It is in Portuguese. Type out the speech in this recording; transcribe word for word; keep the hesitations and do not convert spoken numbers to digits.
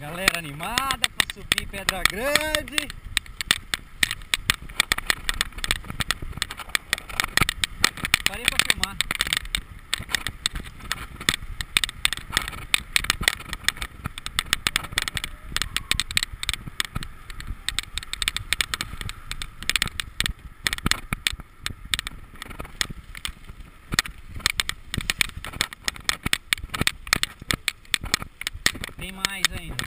Galera animada para subir Pedra Grande. Parei para filmar. Tem mais ainda.